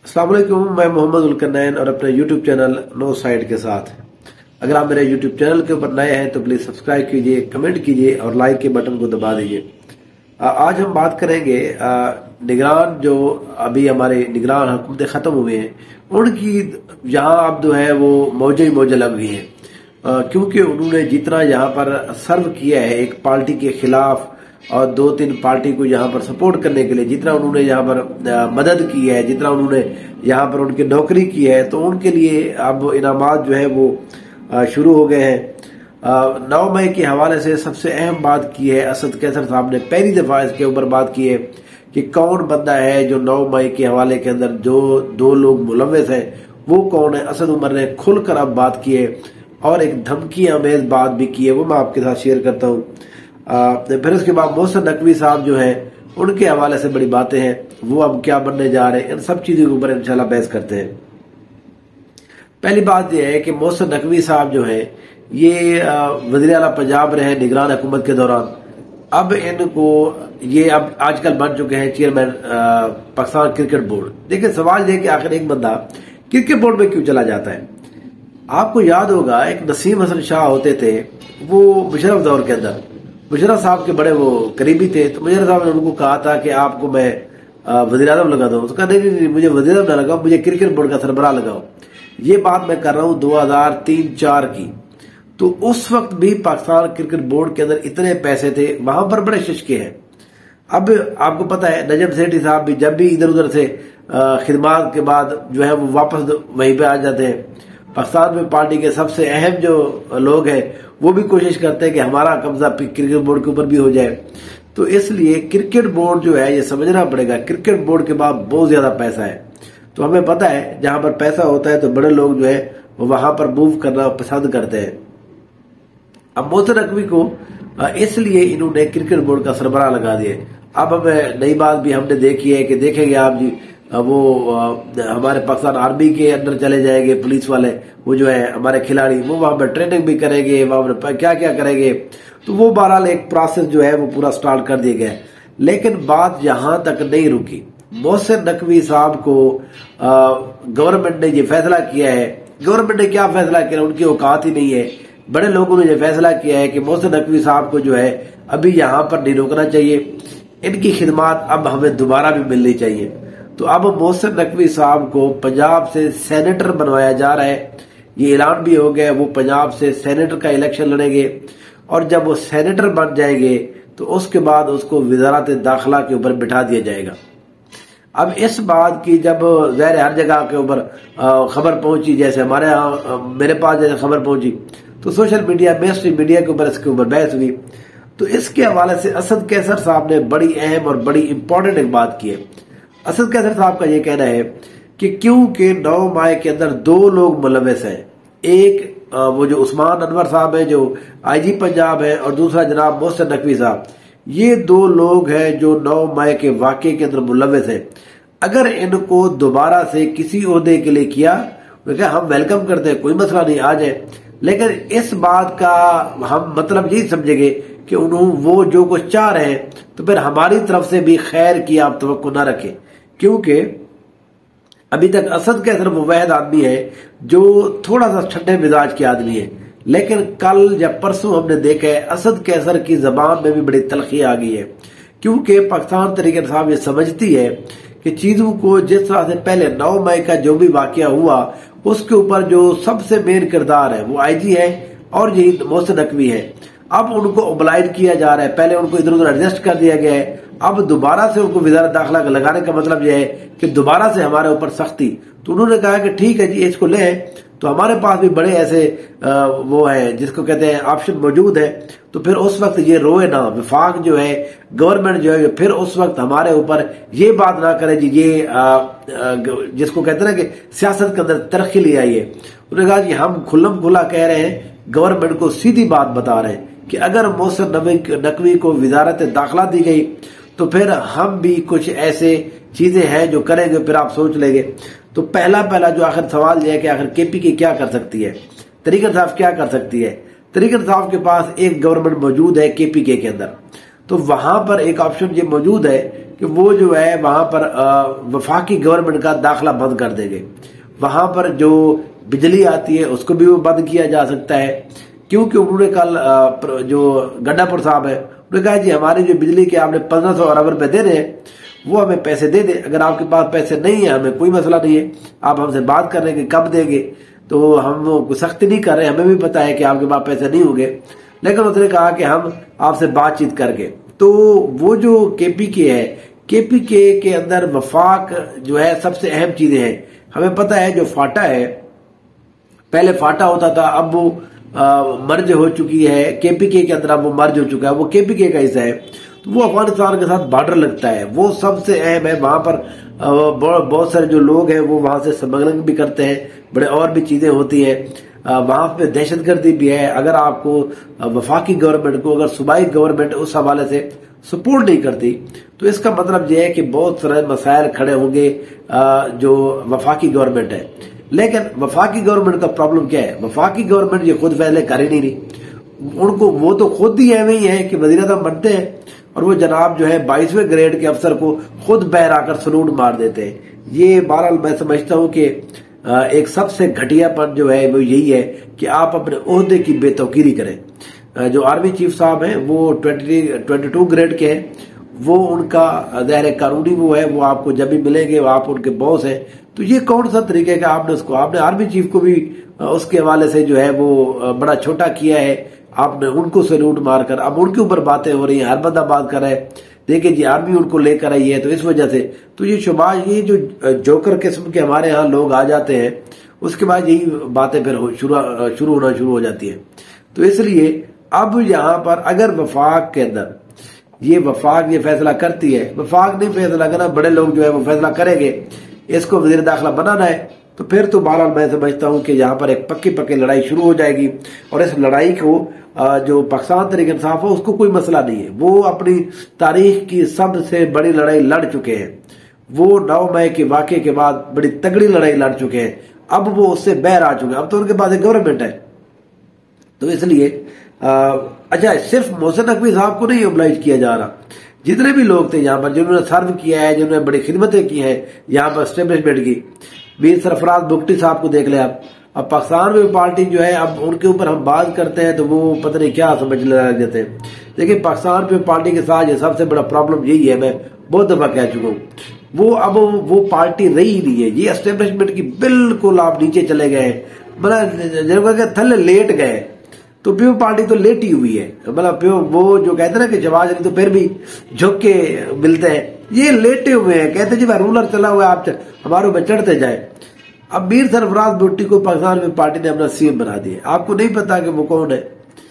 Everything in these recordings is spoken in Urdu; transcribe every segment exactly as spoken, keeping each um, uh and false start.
अस्सलाम वालेकुम, मैं मोहम्मद उलकरनैन और अपने यूट्यूब चैनल नो साइड के साथ। अगर आप मेरे यूट्यूब चैनल के ऊपर नए हैं तो प्लीज सब्सक्राइब कीजिए, कमेंट कीजिए और लाइक के बटन को दबा दीजिए। आज हम बात करेंगे निगरान जो अभी हमारे निगरान हुकूमतें खत्म हुए हैं उनकी यहाँ अब जो है वो मौजे ही मौजे लग गई हैं, क्योंकि उन्होंने जितना यहाँ पर सर्व किया है एक पार्टी के खिलाफ और दो तीन पार्टी को यहाँ पर सपोर्ट करने के लिए, जितना उन्होंने यहाँ पर मदद की है, जितना उन्होंने यहाँ पर उनकी नौकरी की है, तो उनके लिए अब इनामात जो है वो शुरू हो गए हैं। नौ मई के हवाले से सबसे अहम बात की है असद कैसर साहब ने, पहली दफा इसके ऊपर बात की है कि कौन बंदा है जो नौ मई के हवाले के अंदर जो दो लोग मुलव्वस हैं वो कौन है। असद उमर ने खुलकर अब बात की है और एक धमकी आमेज बात भी की है, वो मैं आपके साथ शेयर करता हूँ। फिर उसके बाद मोहसिन नकवी साहब जो है उनके हवाले से बड़ी बातें हैं, वो अब क्या बनने जा रहे हैं, इन सब चीजों के ऊपर इंशाल्लाह बहस करते हैं। पहली बात यह है कि मोहसिन नकवी साहब जो है ये वज़ीर आला पंजाब रहे निगरान हुकूमत के दौरान, अब इनको ये अब आजकल बन चुके हैं चेयरमैन पाकिस्तान क्रिकेट बोर्ड। देखिए सवाल ये कि आखिर एक बंदा क्रिकेट बोर्ड में क्यों चला जाता है। आपको याद होगा एक नसीम हसन शाह होते थे, वो मुशर्रफ दौर के अंदर मुशर्रफ साहब के बड़े वो करीबी थे, तो मुशर्रफ साहब ने उनको कहा था कि आपको मैं वज़ीर आज़म लगा दूं। तो कहा नहीं नहीं मुझे वज़ीर आज़म ना लगाओ, मुझे क्रिकेट बोर्ड का सरबराह लगाओ। ये बात मैं कर रहा हूँ दो हजार तीन चार की। तो उस वक्त भी पाकिस्तान क्रिकेट बोर्ड के अंदर इतने पैसे थे, वहां पर बड़े शिशके हैं। अब आपको पता है नजम सेठी साहब भी जब भी इधर उधर से खिदमात के बाद जो है वो वापस वहीं पे आ जाते हैं। पाकिस्तान में पार्टी के सबसे अहम जो लोग हैं वो भी कोशिश करते हैं कि हमारा कब्जा क्रिकेट बोर्ड के ऊपर भी हो जाए। तो इसलिए क्रिकेट बोर्ड जो है ये समझना पड़ेगा, क्रिकेट बोर्ड के बाद बहुत ज्यादा पैसा है। तो हमें पता है जहां पर पैसा होता है तो बड़े लोग जो है वो वहां पर मूव करना पसंद करते हैं। अब मोहसिन नकवी को इसलिए इन्होंने क्रिकेट बोर्ड का सरबराह लगा दिया। अब हमें नई बात भी हमने देखी है कि देखेंगे आप जी वो हमारे पाकिस्तान आर्मी के अंदर चले जाएंगे पुलिस वाले, वो जो है हमारे खिलाड़ी, वो वहां पर ट्रेनिंग भी करेंगे, वहां पर क्या क्या करेंगे। तो वो बहरहाल एक प्रोसेस जो है वो पूरा स्टार्ट कर दिया गया। लेकिन बात यहां तक नहीं रुकी। मोहसिन नकवी साहब को गवर्नमेंट ने ये फैसला किया है, गवर्नमेंट ने क्या फैसला किया उनकी औकात ही नहीं है। बड़े लोगों ने ये फैसला किया है कि मोहसिन नकवी साहब को जो है अभी यहां पर नहीं रोकना चाहिए, इनकी खिदमात अब हमें दोबारा भी मिलनी चाहिए। तो अब मोहसिन नकवी साहब को पंजाब से सेनेटर बनवाया जा रहा है, ये ऐलान भी हो गया। वो पंजाब से सेनेटर का इलेक्शन लड़ेंगे और जब वो सेनेटर बन जाएंगे तो उसके बाद उसको वजारत दाखिला के ऊपर बिठा दिया जाएगा। अब इस बात की जब ज़ाहिर हर जगह के ऊपर खबर पहुंची, जैसे हमारे यहाँ मेरे पास जैसे खबर पहुंची तो social media main stream media के ऊपर इसके ऊपर बहस हुई। तो इसके हवाले से असद कैसर साहब ने बड़ी अहम और बड़ी इंपॉर्टेंट एक बात की है। असद कैसर साहब का ये कहना है कि क्योंकि नौ मई के अंदर दो लोग मुलव्वस हैं, एक वो जो उस्मान अनवर साहब है जो आईजी पंजाब है और दूसरा जनाब मोहसिन नकवी साहब, ये दो लोग हैं जो नौ मई के वाक़े के अंदर मुलव्वस हैं। अगर इनको दोबारा से किसी ओहदे के लिए किया तो हम वेलकम करते हैं, कोई मसला नहीं, आ जाए। लेकिन इस बात का हम मतलब यही समझेंगे कि उन्होंने वो जो कुछ चाह रहे हैं तो फिर हमारी तरफ से भी खैर की आप तवक्को ना रखें, क्योंकि अभी तक असद कैसर वो वाहिद आदमी है जो थोड़ा सा ठंडे मिजाज के आदमी है। लेकिन कल या परसों हमने देखा है असद कैसर की जबान में भी बड़ी तलखी आ गई है, क्योंकि पाकिस्तान तहरीक इंसाफ ये समझती है कि चीजों को जिस तरह से पहले नौ मई का जो भी वाकया हुआ उसके ऊपर जो सबसे मेन किरदार है वो आईजी है और यही मोहसिन नकवी है। अब उनको ओबलाइज किया जा रहा है, पहले उनको इधर उधर एडजस्ट कर दिया गया है, अब दोबारा से उनको वजारत दाखिला लगाने का मतलब यह है कि दोबारा से हमारे ऊपर सख्ती। तो उन्होंने कहा कि ठीक है जी इसको ले, तो हमारे पास भी बड़े ऐसे आ, वो है जिसको कहते हैं ऑप्शन मौजूद है। तो फिर उस वक्त ये रोए ना, विफाक जो है गवर्नमेंट जो है फिर उस वक्त हमारे ऊपर ये बात ना करे जी ये आ, आ, जिसको कहते हैं ना कि सियासत के अंदर तरक्की ले आई है। उन्होंने कहा कि हम खुल्लम खुला कह रहे हैं, गवर्नमेंट को सीधी बात बता रहे हैं कि अगर मोहसिन नकवी को वजारत दाखिला दी गई तो फिर हम भी कुछ ऐसे चीजें हैं जो करेंगे, फिर आप सोच लेंगे। तो पहला पहला जो आखिर सवाल यह है कि आखिर केपी के क्या कर सकती है, तहरीक इंसाफ क्या कर सकती है। तहरीक इंसाफ के पास एक गवर्नमेंट मौजूद है केपी के के अंदर, تو وہاں پر ایک آپشن یہ موجود ہے کہ وہ جو ہے وہاں پر وفاقی گورنمنٹ کا داخلہ بند کر دیں گے. وہاں پر جو بجلی آتی ہے اس کو بھی وہ بند کیا جا سکتا ہے، کیونکہ انہوں نے کل جو گڈا پور صاحب ہے انہوں نے کہا جی ہماری جو بجلی کے آپ نے پندرہ سو ارب روپے دے رہے ہیں وہ ہمیں پیسے دے دیں. اگر آپ کے پاس پیسے نہیں ہیں ہمیں کوئی مسئلہ نہیں ہے، آپ ہم سے بات کر رہے ہیں کہ کب دیں گے، تو ہم سختی نہیں کر رہے، ہمیں بھی پتا ہے کہ آپ کے پاس پیسے نہیں ہوں گے، لیکن اس نے کہا کہ ہم آپ سے بات چیت کر کے. تو وہ جو کے پی کے ہے، کے پی کے کے اندر وفاق جو ہے سب سے اہم چیزیں ہیں. ہمیں پتا ہے جو فاٹا ہے پہلے فاٹا ہوتا تھا، اب وہ مرج ہو چکی ہے کے پی کے کے اندر، اب وہ مرج ہو چکا ہے، وہ کے پی کے کا حصہ ہے. تو وہ افغانستان کے ساتھ بارڈر لگتا ہے، وہ سب سے اہم ہے. وہاں پر بہت سارے جو لوگ ہیں وہ وہاں سے اسمگلنگ بھی کرتے ہیں، بڑے اور بھی چیزیں ہوتی ہیں. وہاں پہ دہشت گردی بھی ہے. اگر آپ کو وفاقی گورنمنٹ کو اگر صوبائی گورنمنٹ اس حوالے سے سپورٹ نہیں کرتی تو اس کا مطلب یہ ہے کہ بہت سارے مسائل کھڑے ہوں گے جو وفاقی گورنمنٹ ہے. لیکن وفاقی گورنمنٹ کا پرابلم کیا ہے؟ وفاقی گورنمنٹ یہ خود فیصلے کر ہی نہیں رہی. ان کو وہ تو خود ہی ایویں ہی ہے کہ وزیر اعظم بنتے ہیں اور وہ جناب جو ہے بائیسویں گریڈ کے افسر کو خود بہر آ کر سلوٹ مار دیتے ہیں. یہ بہرحال میں سمجھتا ہوں کہ ایک سب سے گھٹیا پن جو ہے وہ یہی ہے کہ آپ اپنے عہدے کی بے توقیری کریں. جو آرمی چیف صاحب ہیں وہ ٹوینٹی ٹو گریڈ کے ہیں، وہ ان کا ظاہر قانونی وہ ہے، وہ آپ کو جب بھی ملیں گے وہ آپ ان کے باس ہیں. تو یہ کون سا طریقہ کا آپ نے اس کو آپ نے آرمی چیف کو بھی اس کے حوالے سے جو ہے وہ بڑا چھوٹا کیا ہے، آپ نے ان کو سلوٹ مار کر اب ان کے اوپر باتیں ہو رہی ہیں، ہر بندہ بات کر رہا ہے دیکھیں جی آرمی ان کو لے کر آئی ہے. تو اس وجہ سے تو یہ شباش یہ جو جوکر قسم کے ہمارے ہاں لوگ آ جاتے ہیں اس کے بعد یہی باتیں پھر شروع شروع ہونا شروع ہو جاتی ہیں. تو اس لیے اب یہاں پر اگر وفاق کے اندر یہ وفاق یہ فیصلہ کرتی ہے، وفاق نہیں فیصلہ کرنا، بڑے لوگ جو ہے وہ فیصلہ کریں گے اس کو وزیر داخلہ بنانا ہے، تو پھر تو بہرحال میں سمجھتا ہوں کہ یہاں پر ایک پکی پکی لڑائی شروع ہو جائے گی. اور اس لڑائی کو جو پاکستان تحریک انصاف ہے اس کو کوئی مسئلہ نہیں ہے، وہ اپنی تاریخ کی سب سے بڑی لڑائی لڑ چکے ہیں. وہ نو مئی کے واقعے کے بعد بڑی تگڑی لڑائی لڑ چکے ہیں، اب وہ اس سے باہر آ چکے ہیں، اب تو ان کے پاس ایک گورنمنٹ ہے. تو اس لیے اچھا صرف محسن نقوی صاحب کو نہیں اوبلائج کیا جا رہا، جتنے بھی لوگ تھے یہاں پر جنہوں نے سرو کیا ہے، جنہوں نے بڑی خدمتیں کی ہیں یہاں پر اسٹیبلشمنٹ کی. میر سرفراز بگٹی صاحب کو دیکھ لیں آپ. اب پاکستان میں پارٹی جو ہے اب ان کے اوپر ہم بات کرتے ہیں تو وہ پتہ نہیں کیا سمجھ لگ جاتے ہیں، لیکن پاکستان پہ پارٹی کے ساتھ یہ سب سے بڑا پرابلم یہی ہے، میں بہت دفعہ کہہ چکا ہوں، وہ اب وہ پارٹی رہی نہیں ہے. یہ اسٹیبلشمنٹ کی بالکل آپ نیچے چلے گئے ہیں، مطلب تھلے لیٹ گئے. تو پیو پارٹی تو لیٹی ہوئی ہے، مطلب پیو وہ جو کہتے ہیں نا کہ شہباز علی تو پھر بھی جھک کے ملتے ہیں، یہ لیٹے ہوئے ہیں، کہتے ہیں جی رولر چلا ہوا ہے آپ ہمارے اوپر چڑھتے جائیں. اب میر سرفراز بھٹی کو پاکستان میں پارٹی نے اپنا سی ایم بنا دیا. آپ کو نہیں پتا کہ وہ کون ہے.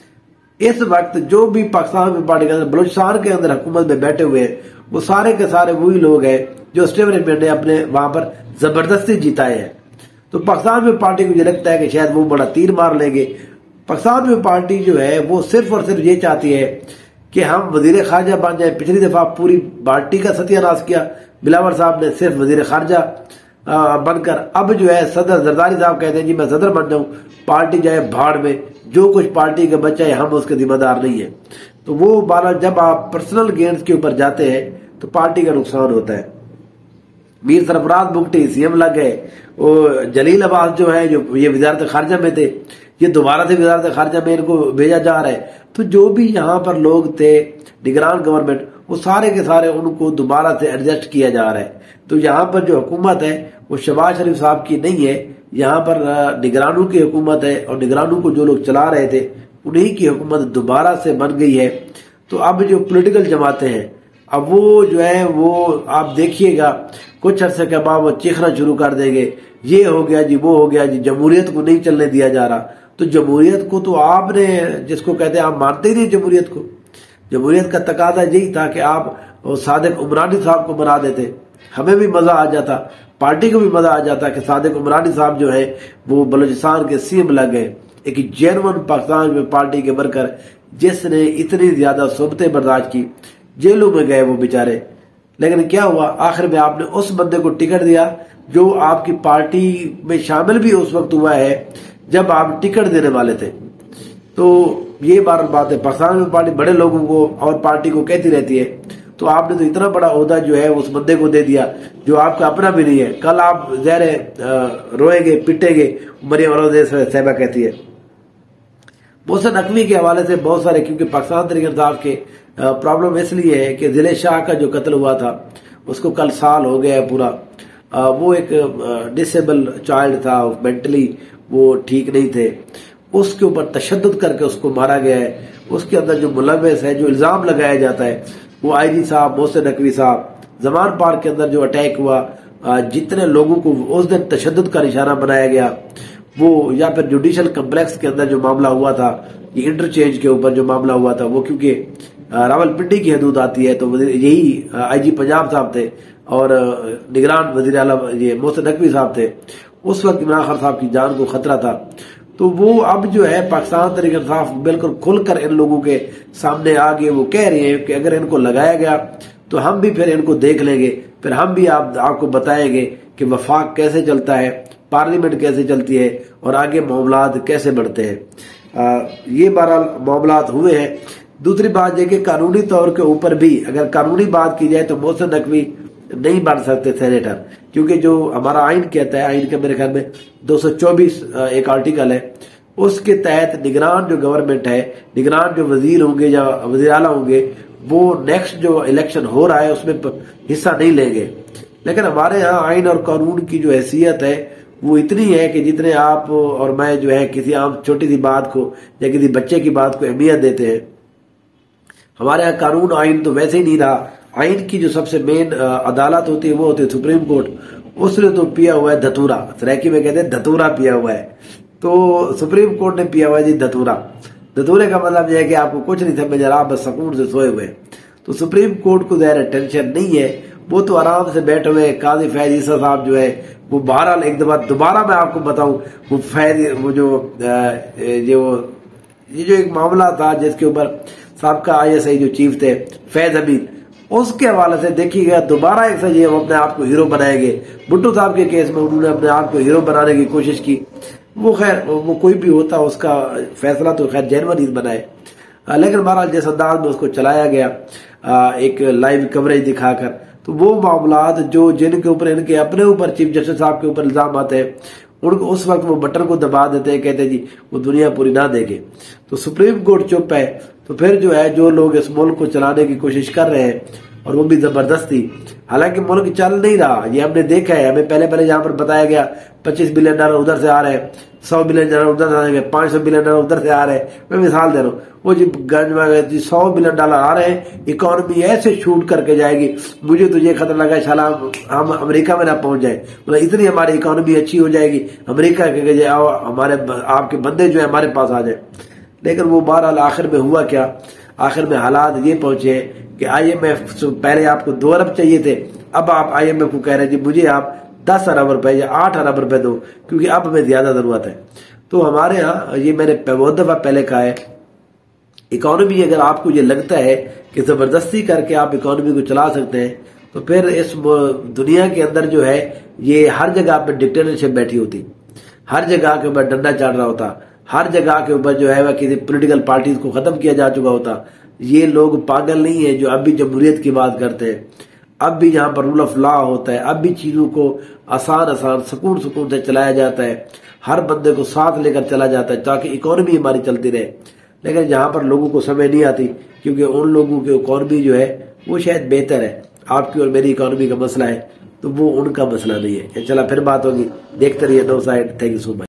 اس وقت جو بھی پاکستان میں پارٹی کے اندر بلوچستان کے اندر حکومت میں بیٹھے ہوئے ہیں وہ سارے کے سارے وہی لوگ ہیں جو اسٹیبلشمنٹ نے اپنے وہاں پر زبردستی جیتائے ہیں. تو پاکستان میں پارٹی کو یہ لگتا ہے کہ شاید وہ بڑا تیر مار لیں گے. پاکستان میں پارٹی جو ہے وہ صرف اور صرف یہ چاہتی ہے کہ ہم وزیر خارجہ بن جائیں. پچھلی دفعہ پوری پارٹی کا ستیہ ناش کیا بلاول صاحب نے صرف وزیر خارجہ بن کر. اب جو ہے صدر زرداری صاحب کہتے ہیں جی میں صدر بن جاؤں، پارٹی جائے بھاڑ میں، جو کچھ پارٹی کا بچہ ہے ہم اس کے ذمہ دار نہیں ہیں. تو وہ بارہ جب آپ پرسنل گینز کے اوپر جاتے ہیں تو پارٹی کا نقصان ہوتا ہے. میر سرفراز بگٹی سی ایم لگ گئے، وہ جلیل عباس جو ہے جو یہ وزارت خارجہ میں تھے یہ دوبارہ سے وزارت خارجہ میں ان کو بھیجا جا رہا ہے. تو جو بھی یہاں پر لوگ تھے نگران گورنمنٹ وہ سارے کے سارے ان کو دوبارہ سے ایڈجسٹ کیا جا رہا ہے. تو یہاں پر جو حکومت ہے وہ شہباز شریف صاحب کی نہیں ہے، یہاں پر نگرانوں کی حکومت ہے اور نگرانوں کو جو لوگ چلا رہے تھے انہی کی حکومت دوبارہ سے بن گئی ہے. تو اب جو پولیٹیکل جماعتیں ہیں اب وہ جو ہے وہ آپ دیکھیے گا کچھ عرصے کے بعد وہ چیخنا شروع کر دیں گے یہ ہو گیا جی وہ ہو گیا جی، جمہوریت کو نہیں چلنے دیا جا رہا. تو جمہوریت کو تو آپ نے جس کو کہتے ہیں آپ مانتے ہی نہیں جمہوریت کو. جمہوریت کا تقاضا یہی تھا کہ آپ صادق عمرانی صاحب کو بنا دیتے، ہمیں بھی مزہ آ جاتا، پارٹی کو بھی مزہ آ جاتا کہ صادق عمرانی صاحب جو ہے وہ بلوچستان کے سی ایم لگ گئے، ایک جینون پاکستان میں پارٹی کے ورکر جس نے اتنی زیادہ صحبتیں برداشت کی، جیلوں میں گئے وہ بیچارے. لیکن کیا ہوا آخر میں آپ نے اس بندے کو ٹکٹ دیا جو آپ کی پارٹی میں شامل بھی اس وقت ہوا ہے جب آپ ٹکٹ دینے والے تھے. تو یہ بار بات ہے، پاکستان میں پارٹی بڑے لوگوں کو اور پارٹی کو کہتی رہتی ہے، تو آپ نے تو اتنا بڑا عہدہ جو ہے اس بندے کو دے دیا جو آپ کا اپنا بھی نہیں ہے. کل آپ ظاہر روئیں گے پٹیں گے. مریم عروض صاحبہ کہتی ہے. محسن نقوی کے حوالے سے بہت سارے، کیونکہ پاکستان تحریک انصاف کے پرابلم اس لیے ہے کہ ضلع شاہ کا جو قتل ہوا تھا اس کو کل سال ہو گیا ہے پورا. وہ ایک ڈسیبل چائلڈ تھا، مینٹلی وہ ٹھیک نہیں تھے، اس کے اوپر تشدد کر کے اس کو مارا گیا ہے. اس کے اندر جو ملوث ہے، جو الزام لگایا جاتا ہے، وہ آئی جی صاحب محسن نقوی صاحب. زمان پارک کے اندر جو اٹیک ہوا، جتنے لوگوں کو اس دن تشدد کا نشانہ بنایا گیا، وہ یا پھر جوڈیشل کمپلیکس کے اندر جو معاملہ ہوا تھا، یہ انٹرچینج کے اوپر جو معاملہ ہوا تھا، وہ کیونکہ راول پنڈی کی حدود آتی ہے، تو یہی آئی جی پنجاب صاحب تھے اور نگران وزیر اعلیٰ یہ محسن نقوی صاحب تھے. اس وقت عمران خان صاحب کی جان کو خطرہ تھا. تو وہ اب جو ہے پاکستان تحریک انصاف بالکل کھل کر ان لوگوں کے سامنے آ گئے. وہ کہہ رہے ہیں کہ اگر ان کو لگایا گیا تو ہم بھی پھر ان کو دیکھ لیں گے، پھر ہم بھی آپ آپ کو بتائیں گے کہ وفاق کیسے چلتا ہے، پارلیمنٹ کیسے چلتی ہے اور آگے معاملات کیسے بڑھتے ہیں. یہ بہرحال معاملات ہوئے ہیں. دوسری بات یہ کہ قانونی طور کے اوپر بھی اگر قانونی بات کی جائے تو محسن نقوی نہیں بن سکتے سینیٹر، کیونکہ جو ہمارا آئین کہتا ہے، آئین کے میرے خیال میں دو سو چوبیس ایک آرٹیکل ہے، اس کے تحت نگران جو گورنمنٹ ہے، نگران جو وزیر ہوں گے یا وزیر اعلیٰ ہوں گے، وہ نیکسٹ جو الیکشن ہو رہا ہے اس میں حصہ نہیں لیں گے. لیکن ہمارے ہاں آئین اور قانون کی جو حیثیت ہے وہ اتنی ہے کہ جتنے آپ اور میں جو ہے کسی عام چھوٹی سی بات کو یا کسی بچے کی بات کو اہمیت دیتے ہیں. ہمارے یہاں قانون آئین تو ویسے ہی نہیں رہا. آئین کی جو سب سے مین عدالت ہوتی ہے وہ ہوتی ہے سپریم کورٹ. اس نے تو پیا ہوا ہے دھتورا، سریکی میں کہتے ہیں دھتورا پیا ہوا ہے. تو سپریم کورٹ نے پیا ہوا ہے جی دھتورا. دھتورے کا مطلب یہ ہے کہ آپ کو کچھ نہیں سمجھ رہا، آپ بس سکون سے سوئے ہوئے. تو سپریم کورٹ کو ظاہر ٹینشن نہیں ہے، وہ تو آرام سے بیٹھے ہوئے. قاضی فیض عیسیٰ صاحب جو ہے وہ بہرحال ایک دفعہ دوبارہ میں آپ کو بتاؤں، وہ فیض وہ جو یہ جو ایک معاملہ تھا جس کے اوپر سابقہ آئی ایس آئی جو چیف تھے فیض حمید، اس کے حوالے سے دیکھیے گا دوبارہ ایک سے یہ اپنے آپ کو ہیرو بنائیں گے. بھٹو صاحب کے کیس میں انہوں نے اپنے آپ کو ہیرو بنانے کی کوشش کی. وہ خیر وہ کوئی بھی ہوتا اس کا فیصلہ تو خیر جینون ہی بنائے، لیکن بہرحال جس انداز میں اس کو چلایا گیا ایک لائیو کوریج دکھا کر، تو وہ معاملات جو جن کے اوپر ان کے اپنے اوپر چیف جسٹس صاحب کے اوپر الزام آتے ہیں، ان کو اس وقت وہ بٹن کو دبا دیتے ہیں، کہتے ہیں جی وہ دنیا پوری نہ دے گے. تو سپریم کورٹ چپ ہے. تو پھر جو ہے جو لوگ اس ملک کو چلانے کی کوشش کر رہے ہیں اور وہ بھی زبردستی، حالانکہ ملک چل نہیں رہا، یہ ہم نے دیکھا ہے. ہمیں پہلے پہلے یہاں پر بتایا گیا پچیس بلین ڈالر ادھر سے آ رہے ہیں، سو بلین ڈالر ادھر سے آ رہے ہیں، پانچ سو بلین ڈالر ادھر سے آ رہے ہیں. میں مثال دے رہا ہوں، وہ جی گنج میں جی سو بلین ڈالر آ رہے ہیں، اکانومی ایسے شوٹ کر کے جائے گی. مجھے تو یہ خطرہ لگا شالا ہم امریکہ میں نہ پہنچ جائے، مطلب اتنی ہماری اکانومی اچھی ہو جائے گی امریکہ کے ہمارے آپ کے بندے جو ہیں ہمارے پاس آ جائیں. لیکن وہ بہرحال آخر میں ہوا کیا؟ آخر میں حالات یہ پہنچے کہ آئی ایم ایف پہلے آپ کو دو ارب چاہیے تھے، اب آپ آئی ایم ایف کو کہہ رہے ہیں جی مجھے آپ دس ارب روپے یا آٹھ ارب روپے دو، کیونکہ اب ہمیں زیادہ ضرورت ہے. تو ہمارے ہاں یہ میں نے بہت دفعہ پہلے کہا ہے، اکانومی اگر آپ کو یہ لگتا ہے کہ زبردستی کر کے آپ اکانومی کو چلا سکتے ہیں، تو پھر اس دنیا کے اندر جو ہے یہ ہر جگہ پہ ڈکٹیٹرشپ بیٹھی ہوتی، ہر جگہ کے اوپر ڈنڈا چڑھ رہا ہوتا، ہر جگہ کے اوپر جو ہے وہ کسی پولیٹیکل پارٹیز کو ختم کیا جا چکا ہوتا. یہ لوگ پاگل نہیں ہیں جو اب بھی جمہوریت کی بات کرتے ہیں. اب بھی یہاں پر رول آف لا ہوتا ہے، اب بھی چیزوں کو آسان آسان سکون سکون سے چلایا جاتا ہے، ہر بندے کو ساتھ لے کر چلا جاتا ہے تاکہ اکانومی ہماری چلتی رہے. لیکن جہاں پر لوگوں کو سمجھ نہیں آتی، کیونکہ ان لوگوں کی اکانومی جو ہے وہ شاید بہتر ہے، آپ کی اور میری اکانومی کا مسئلہ ہے تو وہ ان کا مسئلہ نہیں ہے. چلا پھر بات ہوگی، دیکھتے رہیے نو سائیڈ. Thank you so much.